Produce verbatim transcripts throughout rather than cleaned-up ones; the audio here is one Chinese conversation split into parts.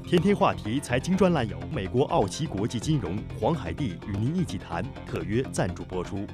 天天话题财经专栏由美国澳期国际金融黄海蒂与您一起谈特约赞助播出。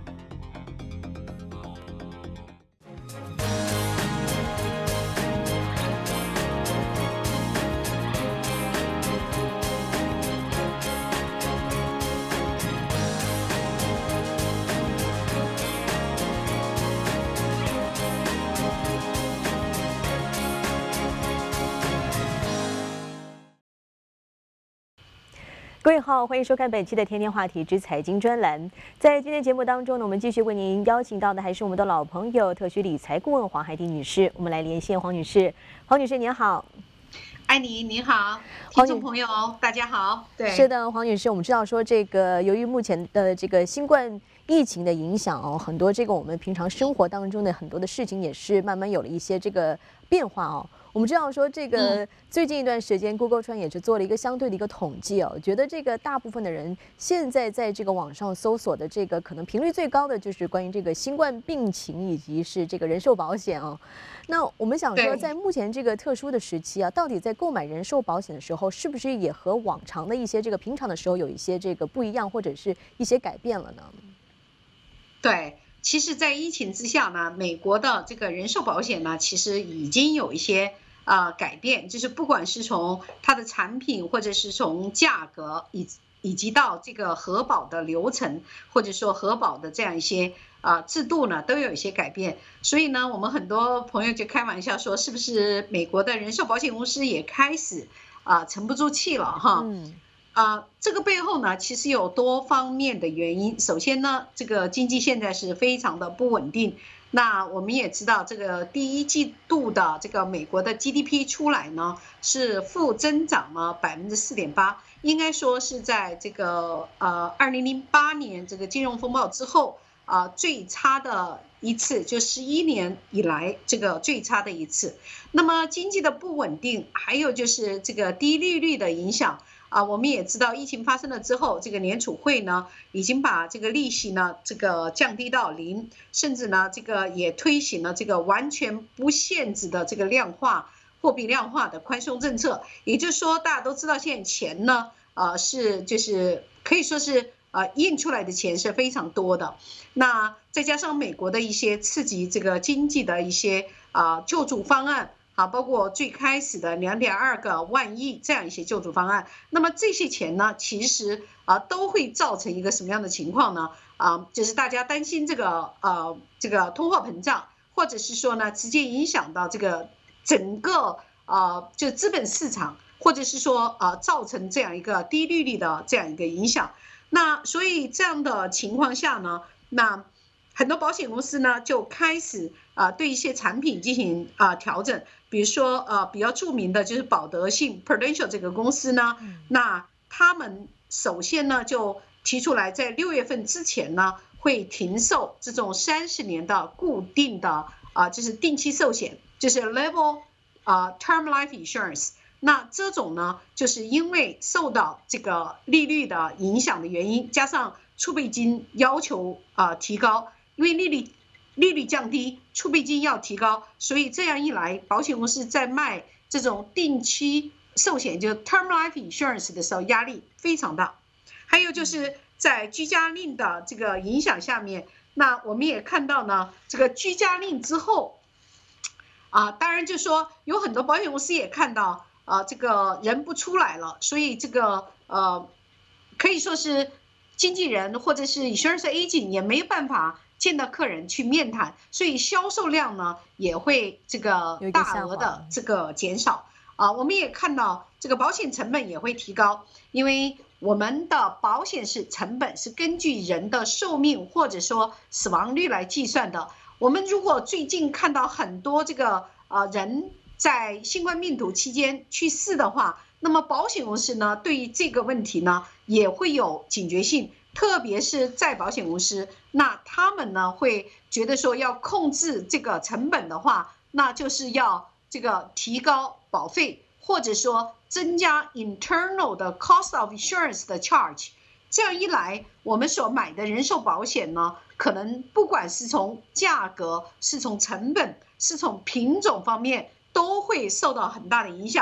各位好，欢迎收看本期的天天话题之财经专栏。在今天节目当中呢，我们继续为您邀请到的还是我们的老朋友，特许理财顾问黄海蒂女士。我们来连线黄女士。黄女士您好。 艾妮您好，听众朋友大家好。对， 是的，黄女士，我们知道说这个由于目前的这个新冠疫情的影响哦，很多这个我们平常生活当中的很多的事情也是慢慢有了一些这个变化哦。我们知道说这个最近一段时间 ，Google Trend 也是做了一个相对的一个统计哦，觉得这个大部分的人现在在这个网上搜索的这个可能频率最高的就是关于这个新冠病情以及是这个人寿保险哦。那我们想说，在目前这个特殊的时期啊，到底在购买人寿保险的时候，是不是也和往常的一些这个平常的时候有一些这个不一样，或者是一些改变了呢？ 对。其实，在疫情之下呢，美国的这个人寿保险呢，其实已经有一些呃改变，就是不管是从它的产品，或者是从价格，以以及到这个核保的流程，或者说核保的这样一些啊、呃、制度呢，都有一些改变。所以呢，我们很多朋友就开玩笑说，是不是美国的人寿保险公司也开始啊、呃、沉不住气了哈？嗯。啊、呃，这个背后呢，其实有多方面的原因。首先呢，这个经济现在是非常的不稳定。那我们也知道，这个第一季度的这个美国的 G D P 出来呢是负增长了百分之四点八，应该说是在这个呃二零零八年这个金融风暴之后啊、呃、最差的一次，就十一年以来这个最差的一次。那么经济的不稳定，还有就是这个低利率的影响。啊，我们也知道疫情发生了之后，这个联储会呢已经把这个利息呢这个降低到零，甚至呢这个也推行了这个完全不限制的这个量化货币量化的宽松政策。也就是说，大家都知道现在钱呢，呃是就是可以说是呃印出来的钱是非常多的。那再加上美国的一些刺激这个经济的一些啊、呃、救助方案。啊，包括最开始的两点二个万亿这样一些救助方案，那么这些钱呢，其实啊都会造成一个什么样的情况呢？啊，就是大家担心这个呃这个通货膨胀，或者是说呢，直接影响到这个整个呃就资本市场，或者是说呃造成这样一个低利率的这样一个影响。那所以这样的情况下呢，那很多保险公司呢就开始啊、呃、对一些产品进行啊、呃、调整。比如说，呃，比较著名的就是保德信 Prudential 这个公司呢，那他们首先呢就提出来，在六月份之前呢会停售这种三十年的固定的啊、呃，就是定期寿险，就是 Level 啊、呃、Term Life Insurance。那这种呢，就是因为受到这个利率的影响的原因，加上储备金要求啊、呃、提高，因为利率。利率降低，储备金要提高，所以这样一来，保险公司在卖这种定期寿险，就是 term life insurance 的时候，压力非常大。还有就是在居家令的这个影响下面，那我们也看到呢，这个居家令之后，啊，当然就说有很多保险公司也看到，啊，这个人不出来了，所以这个呃，可以说是经纪人或者是 insurance agent 也没有办法。见到客人去面谈，所以销售量呢也会这个大额的这个减少啊。我们也看到这个保险成本也会提高，因为我们的保险是成本是根据人的寿命或者说死亡率来计算的。我们如果最近看到很多这个呃人在新冠病毒期间去世的话，那么保险公司呢对于这个问题呢也会有警觉性。特别是在保险公司，那他们呢会觉得说要控制这个成本的话，那就是要这个提高保费，或者说增加 internal 的 cost of insurance 的 charge。这样一来，我们所买的人寿保险呢，可能不管是从价格、是从成本、是从品种方面，都会受到很大的影响。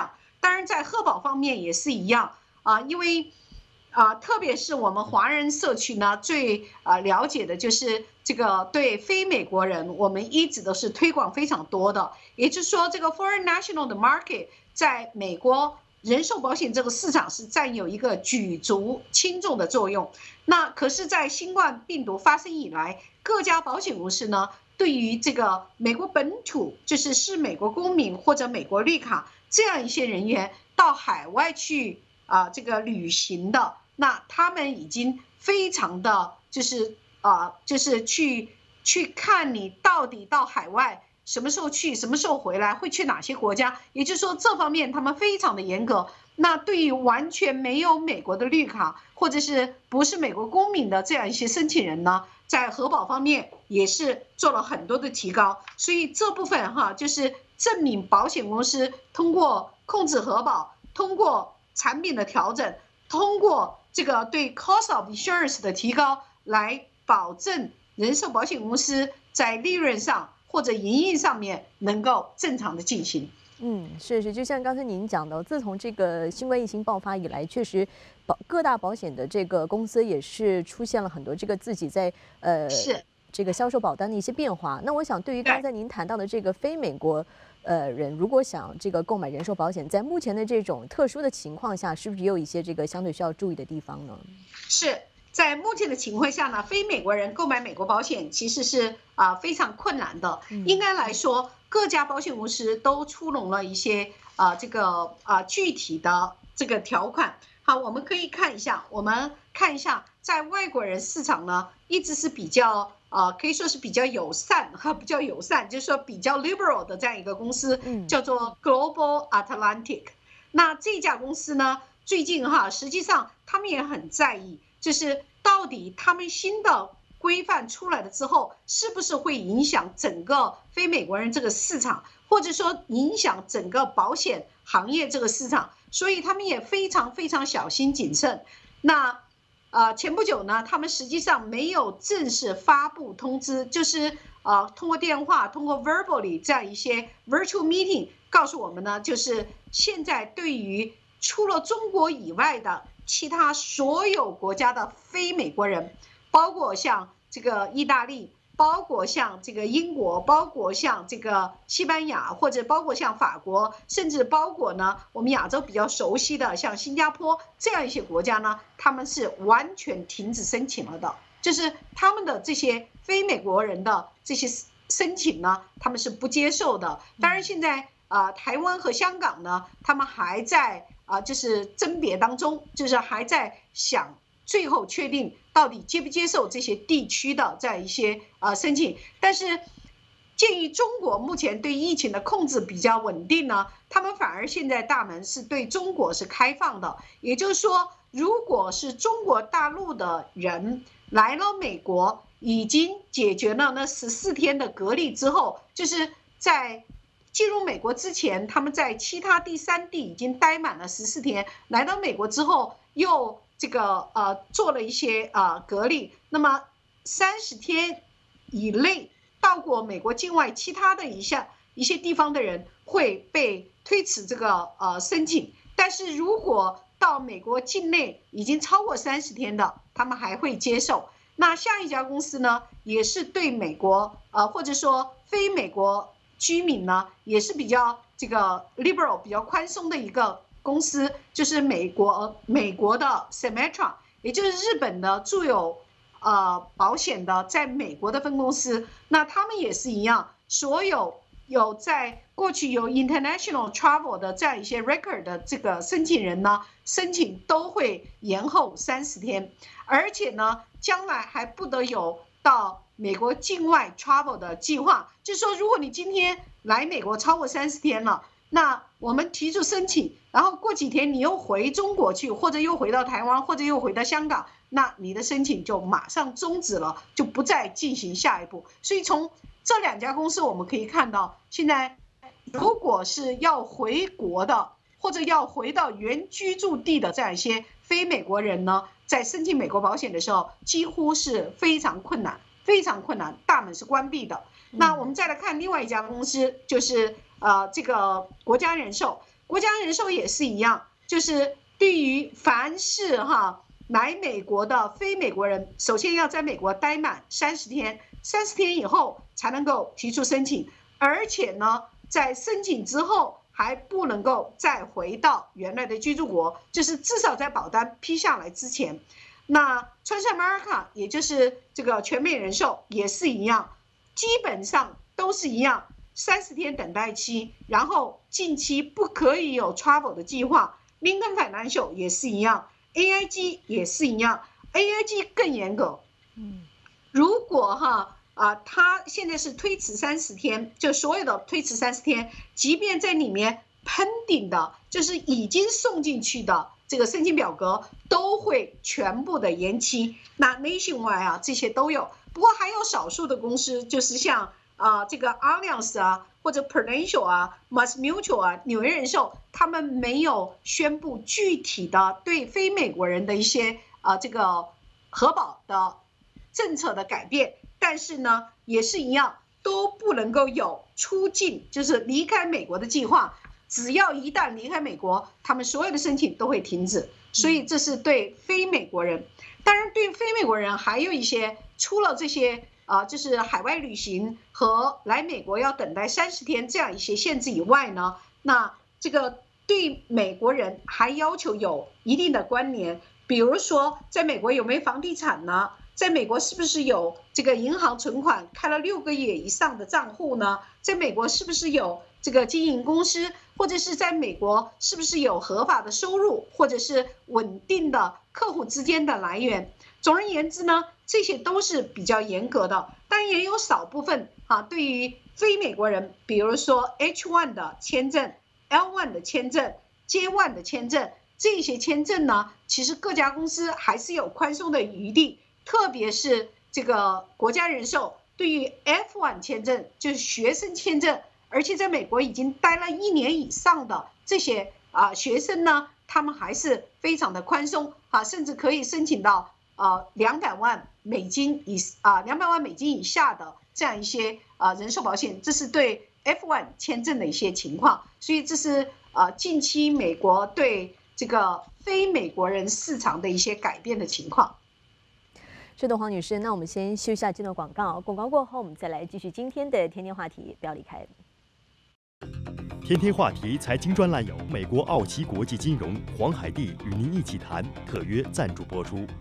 当然在核保方面也是一样啊，因为啊，特别是我们华人社区呢，最啊了解的就是这个对非美国人，我们一直都是推广非常多的。也就是说，这个 foreign national 的 market 在美国人寿保险这个市场是占有一个举足轻重的作用。那可是，在新冠病毒发生以来，各家保险公司呢，对于这个美国本土，就是是美国公民或者美国绿卡这样一些人员到海外去啊、呃、这个旅行的。那他们已经非常的就是啊、呃，就是去去看你到底到海外什么时候去，什么时候回来，会去哪些国家。也就是说，这方面他们非常的严格。那对于完全没有美国的绿卡或者是不是美国公民的这样一些申请人呢，在核保方面也是做了很多的提高。所以这部分哈，就是证明保险公司通过控制核保，通过产品的调整，通过这个对 cost of insurance 的提高，来保证人寿保险公司在利润上或者营运上面能够正常的进行。 嗯，是是，就像刚才您讲的，自从这个新冠疫情爆发以来，确实保各大保险的这个公司也是出现了很多这个自己在呃是这个销售保单的一些变化。那我想，对于刚才您谈到的这个非美国呃人，如果想这个购买人寿保险，在目前的这种特殊的情况下，是不是也有一些这个相对需要注意的地方呢？ 是在目前的情况下呢，非美国人购买美国保险其实是啊、呃、非常困难的。应该来说，各家保险公司都出笼了一些啊、呃、这个啊、呃、具体的这个条款。好，我们可以看一下，我们看一下，在外国人市场呢，一直是比较呃可以说是比较友善哈，比较友善，就是说比较 liberal 的这样一个公司，叫做 Global Atlantic。那这家公司呢，最近哈，实际上他们也很在意。就是到底他们新的规范出来了之后，是不是会影响整个非美国人这个市场，或者说影响整个保险行业这个市场？所以他们也非常非常小心谨慎。那呃前不久呢，他们实际上没有正式发布通知，就是呃通过电话，通过 verbally 这样一些 virtual meeting 告诉我们呢，就是现在对于除了中国以外的其他所有国家的非美国人，包括像这个意大利，包括像这个英国，包括像这个西班牙，或者包括像法国，甚至包括呢我们亚洲比较熟悉的像新加坡这样一些国家呢，他们是完全停止申请了的，就是他们的这些非美国人的这些申请呢，他们是不接受的。当然现在啊、呃，台湾和香港呢，他们还在啊、呃，就是甄别当中，就是还在想最后确定到底接不接受这些地区的这样一些呃申请。但是，鉴于中国目前对疫情的控制比较稳定呢，他们反而现在大门是对中国是开放的。也就是说，如果是中国大陆的人来了美国，已经解决了那十四天的隔离之后，就是在进入美国之前，他们在其他第三地已经待满了十四天，来到美国之后又这个呃做了一些呃隔离，那么三十天以内到过美国境外其他的一项一些地方的人会被推迟这个呃申请，但是如果到美国境内已经超过三十天的，他们还会接受。那下一家公司呢，也是对美国呃或者说非美国居民呢，也是比较这个 liberal 比较宽松的一个公司，就是美国美国的 Symetra， 也就是日本的住友呃保险的在美国的分公司。那他们也是一样，所有有在过去有 international travel 的这样一些 record 的这个申请人呢，申请都会延后三十天，而且呢，将来还不得有到美国境外 travel 的计划。就是说，如果你今天来美国超过三十天了，那我们提出申请，然后过几天你又回中国去，或者又回到台湾，或者又回到香港，那你的申请就马上终止了，就不再进行下一步。所以从这两家公司我们可以看到，现在如果是要回国的，或者要回到原居住地的这样一些非美国人呢，在申请美国保险的时候，几乎是非常困难，非常困难，大门是关闭的。那我们再来看另外一家公司，就是呃这个国家人寿。 国家人寿也是一样，就是对于凡是哈来美国的非美国人，首先要在美国待满三十天，三十天以后才能够提出申请，而且呢，在申请之后还不能够再回到原来的居住国，就是至少在保单批下来之前。那Transamerica也就是这个全美人寿也是一样，基本上都是一样，三十天等待期，然后近期不可以有 travel 的计划。Lincoln Financial 也是一样 ，A I G 也是一样 ，A I G 更严格。嗯，如果哈啊，他现在是推迟三十天，就所有的推迟三十天，即便在里面pending的，就是已经送进去的这个申请表格，都会全部的延期。那 Nationwide 啊，这些都有，不过还有少数的公司，就是像啊这个 Allianz 啊，或者 Prudential 啊 ，Mass Mutual 啊，纽约人寿，他们没有宣布具体的对非美国人的一些啊这个核保的政策的改变，但是呢，也是一样，都不能够有出境，就是离开美国的计划。只要一旦离开美国，他们所有的申请都会停止。所以这是对非美国人。当然，对非美国人还有一些，除了这些啊、呃，就是海外旅行和来美国要等待三十天这样一些限制以外呢，那这个对美国人还要求有一定的关联，比如说在美国有没有房地产呢？在美国是不是有这个银行存款开了六个月以上的账户呢？在美国是不是有这个经营公司，或者是在美国是不是有合法的收入，或者是稳定的客户之间的来源？总而言之呢，这些都是比较严格的，但也有少部分啊，对于非美国人，比如说 H 一 的签证、L 一 的签证、J 一 的签证，这些签证呢，其实各家公司还是有宽松的余地。特别是这个国家人寿对于 F 一 签证，就是学生签证，而且在美国已经待了一年以上的这些啊学生呢，他们还是非常的宽松啊，甚至可以申请到啊两百万美金以啊两百万美金以下的这样一些啊人寿保险，这是对 F 一 签证的一些情况。所以这是啊近期美国对这个非美国人市场的一些改变的情况。 是的，黄女士，那我们先休息一下这段广告，广告过后我们再来继续今天的天天话题，不要离开。 天天话题财经专栏由美国澳期国际金融黄海蒂与您一起谈特约赞助播出。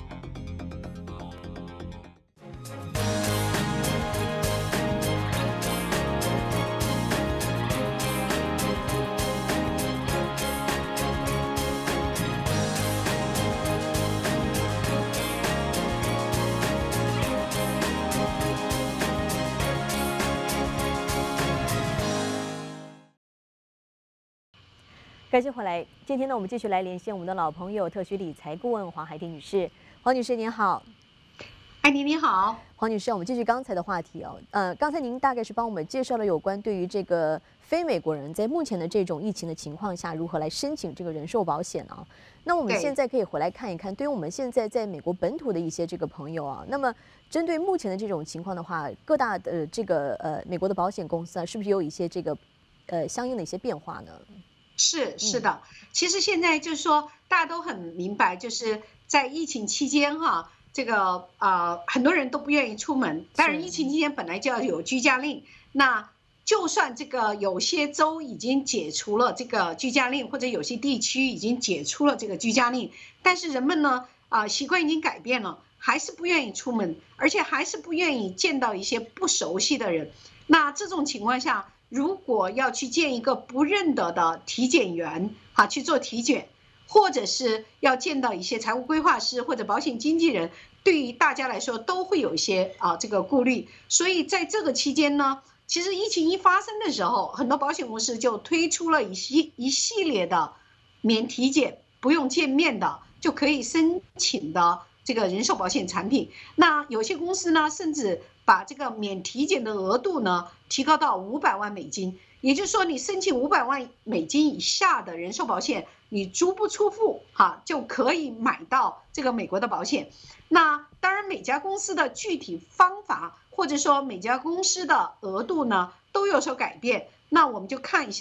感谢回来。今天呢，我们继续来连线我们的老朋友特许理财顾问黄海蒂女士。黄女士您好。 艾妮你好。 黄女士，我们继续刚才的话题哦。呃，刚才您大概是帮我们介绍了有关对于这个非美国人在目前的这种疫情的情况下，如何来申请这个人寿保险啊。那我们现在可以回来看一看，对于我们现在在美国本土的一些这个朋友啊，那么针对目前的这种情况的话，各大的这个呃美国的保险公司啊，是不是有一些这个呃相应的一些变化呢？ 是是的，其实现在就是说大家都很明白，就是在疫情期间哈，这个呃很多人都不愿意出门。当然，疫情期间本来就要有居家令，那就算这个有些州已经解除了这个居家令，或者有些地区已经解除了这个居家令，但是人们呢啊、呃、习惯已经改变了，还是不愿意出门，而且还是不愿意见到一些不熟悉的人。那这种情况下，如果要去见一个不认得的体检员啊去做体检，或者是要见到一些财务规划师或者保险经纪人，对于大家来说都会有一些啊这个顾虑。所以在这个期间呢，其实疫情一发生的时候，很多保险公司就推出了一系一系列的免体检、不用见面的就可以申请的这个人寿保险产品。那有些公司呢，甚至把这个免体检的额度呢提高到五百万美金，也就是说，你申请五百万美金以下的人寿保险，你足不出户哈就可以买到这个美国的保险。那当然，每家公司的具体方法或者说每家公司的额度呢都有所改变。那我们就看一下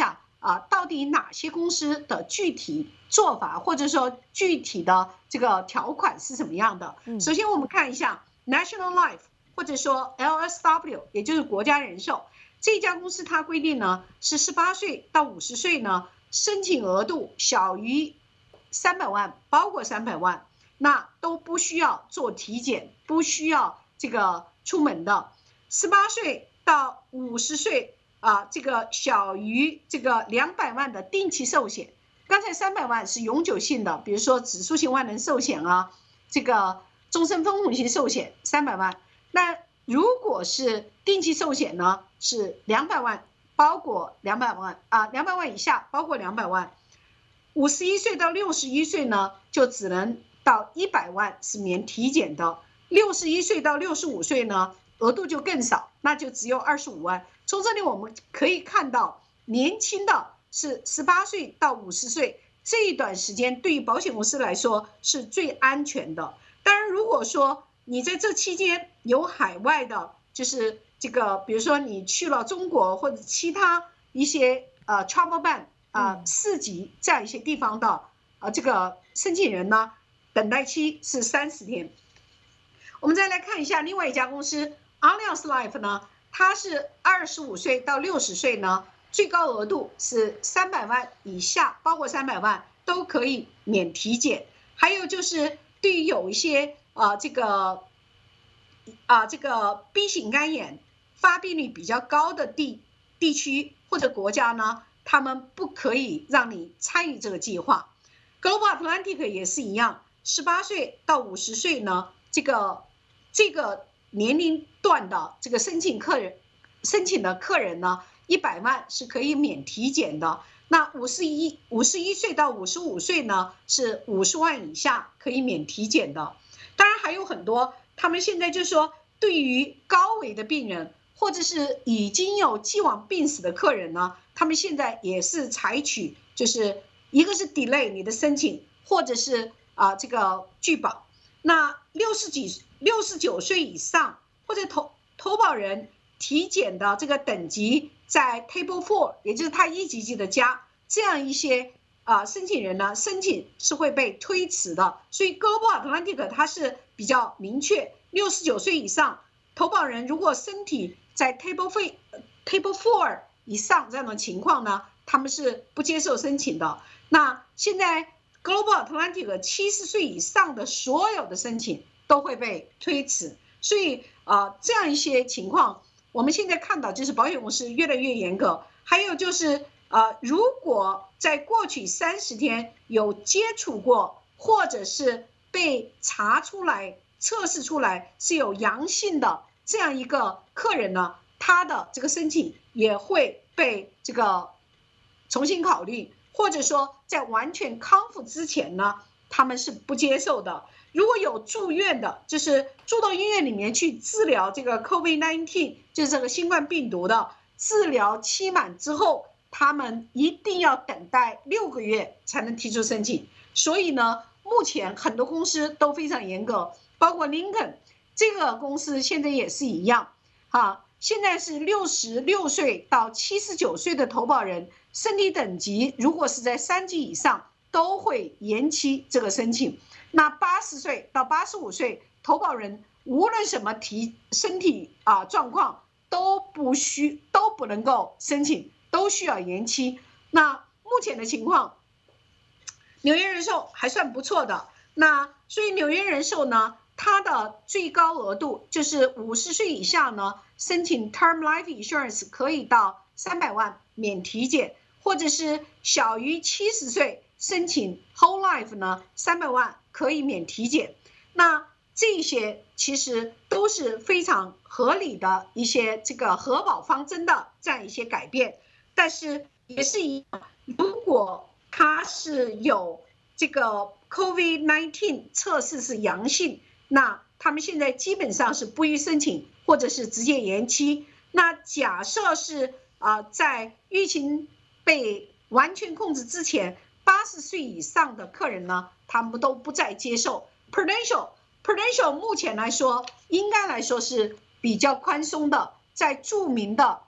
啊，到底哪些公司的具体做法，或者说具体的这个条款是什么样的？首先我们看一下 National Life 或者说 L S W， 也就是国家人寿这家公司，它规定呢是十八岁到五十岁呢，申请额度小于三百万，包括三百万，那都不需要做体检，不需要这个出门的。十八岁到五十岁。啊，这个小于这个两百万的定期寿险，刚才三百万是永久性的，比如说指数型万能寿险啊，这个终身分红型寿险三百万。那如果是定期寿险呢，是两百万，包括两百万啊，两百万以下包括两百万。五十一岁到六十一岁呢，就只能到一百万是免体检的。六十一岁到六十五岁呢，额度就更少，那就只有二十五万。从这里我们可以看到，年轻的是十八岁到五十岁这一段时间，对于保险公司来说是最安全的。当然，如果说你在这期间有海外的，就是这个，比如说你去了中国或者其他一些呃 travel ban 啊、呃、四级这样一些地方的呃这个申请人呢，等待期是三十天。我们再来看一下另外一家公司 Allianz Life 呢。它是二十五岁到六十岁呢，最高额度是三百万以下，包括三百万都可以免体检。还有就是对于有一些呃这个啊、呃、这个 B 型肝炎发病率比较高的地地区或者国家呢，他们不可以让你参与这个计划。Global Atlantic 也是一样，十八岁到五十岁呢，这个这个。年龄段的这个申请客人，申请的客人呢，一百万是可以免体检的。那五十一五十一岁到五十五岁呢，是五十万以下可以免体检的。当然还有很多，他们现在就说，对于高危的病人或者是已经有既往病史的客人呢，他们现在也是采取，就是一个是 delay 你的申请，或者是啊、呃、这个拒保。那六十几。六十九岁以上或者投投保人体检的这个等级在 Table Four， 也就是他一级级的加，这样一些啊、呃、申请人呢，申请是会被推迟的。所以 Global Atlantic 它是比较明确，六十九岁以上投保人如果身体在 Table Four Table Four 以上这样的情况呢，他们是不接受申请的。那现在 Global Atlantic 七十岁以上的所有的申请都会被推迟，所以啊、呃，这样一些情况，我们现在看到就是保险公司越来越严格。还有就是呃，如果在过去三十天有接触过，或者是被查出来、测试出来是有阳性的这样一个客人呢，他的这个申请也会被这个重新考虑，或者说在完全康复之前呢，他们是不接受的。如果有住院的，就是住到医院里面去治疗这个 COVID 十九， 就是这个新冠病毒的治疗期满之后，他们一定要等待六个月才能提出申请。所以呢，目前很多公司都非常严格，包括 Lincoln 这个公司现在也是一样啊。现在是六十六岁到七十九岁的投保人，身体等级如果是在三级以上，都会延期这个申请。那八十岁到八十五岁投保人，无论什么提身体啊状况，都不需都不能够申请，都需要延期。那目前的情况，纽约人寿还算不错的。那所以纽约人寿呢，它的最高额度就是五十岁以下呢，申请 Term Life Insurance 可以到三百万免体检，或者是小于七十岁申请 Whole Life 呢，三百万可以免体检。那这些其实都是非常合理的一些这个核保方针的这样一些改变，但是也是一样，如果它是有这个 COVID 十九 测试是阳性，那他们现在基本上是不予申请，或者是直接延期。那假设是啊、呃，在疫情被完全控制之前，八十岁以上的客人呢，他们都不再接受 Prudential。Prudential 目前来说，应该来说是比较宽松的，在著名的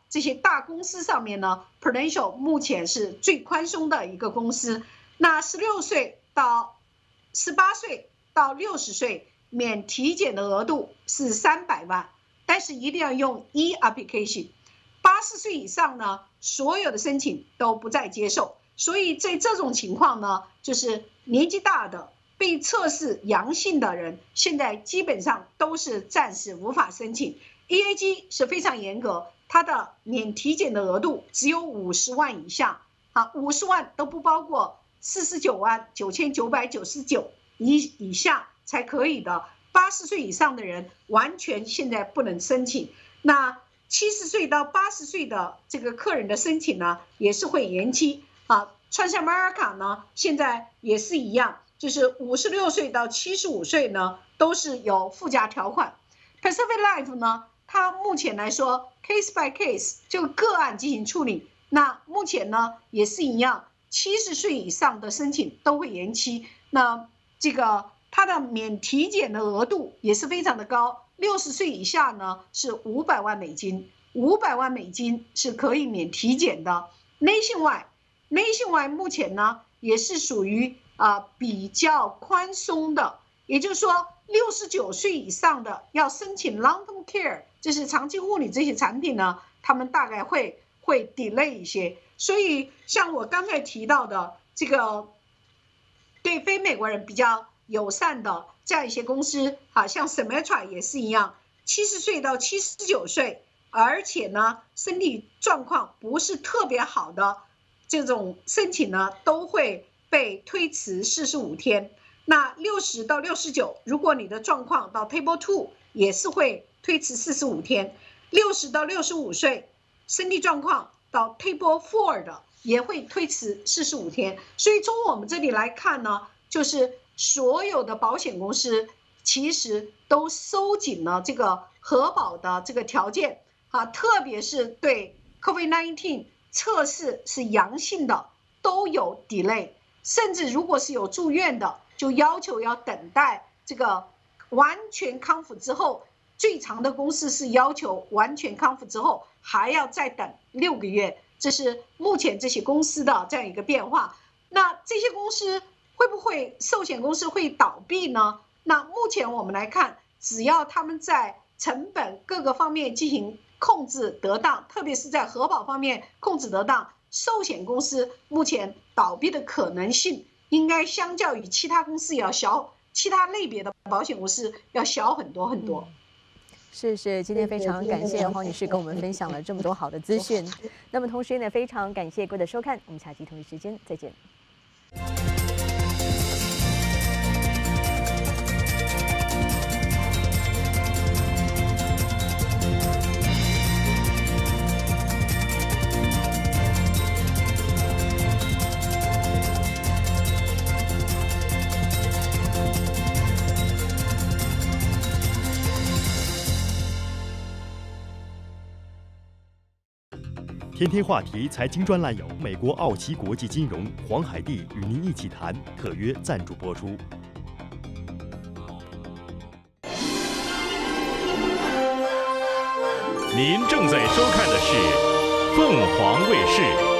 这些大公司上面呢 ，Prudential 目前是最宽松的一个公司。那十六岁到十八岁到六十岁免体检的额度是三百万，但是一定要用 e-application。八十岁以上呢，所有的申请都不再接受。所以在这种情况呢，就是年纪大的被测试阳性的人，现在基本上都是暂时无法申请。E A G 是非常严格，它的免体检的额度只有五十万以下，啊，五十万都不包括四十九万九千九百九十九以以下才可以的。八十岁以上的人完全现在不能申请。那七十岁到八十岁的这个客人的申请呢，也是会延期啊。Transamerica 呢，现在也是一样，就是五十六岁到七十五岁呢，都是有附加条款。Pacific Life 呢，它目前来说 case by case 就个案进行处理。那目前呢也是一样，七十岁以上的申请都会延期。那这个它的免体检的额度也是非常的高，六十岁以下呢是五百万美金，五百万美金是可以免体检的。Nationwide Nationwide 目前呢也是属于啊、呃、比较宽松的，也就是说六十九岁以上的要申请 long-term care， 就是长期护理这些产品呢，他们大概会会 delay 一些。所以像我刚才提到的这个对非美国人比较友善的这样一些公司啊，像 Symetra 也是一样，七十岁到七十九岁，而且呢身体状况不是特别好的这种申请呢，都会被推迟四十五天。那六十到六十九，如果你的状况到 Table Two 也是会推迟四十五天。六十到六十五岁，身体状况到 Table Four 的也会推迟四十五天。所以从我们这里来看呢，就是所有的保险公司其实都收紧了这个核保的这个条件啊，特别是对 COVID 十九 测试是阳性的都有 delay， 甚至如果是有住院的，就要求要等待这个完全康复之后，最长的公司是要求完全康复之后还要再等六个月，这是目前这些公司的这样一个变化。那这些公司会不会寿险公司会倒闭呢？那目前我们来看，只要他们在成本各个方面进行控制得当，特别是在核保方面控制得当，寿险公司目前倒闭的可能性应该相较于其他公司要小，其他类别的保险公司要小很多很多。 是是，今天非常感谢黄女士跟我们分享了这么多好的资讯。那么同时呢，非常感谢各位的收看，我们下期同一时间再见。 天天话题财经专栏由美国奥奇国际金融黄海蒂与您一起谈特约赞助播出。 您正在收看的是凤凰卫视。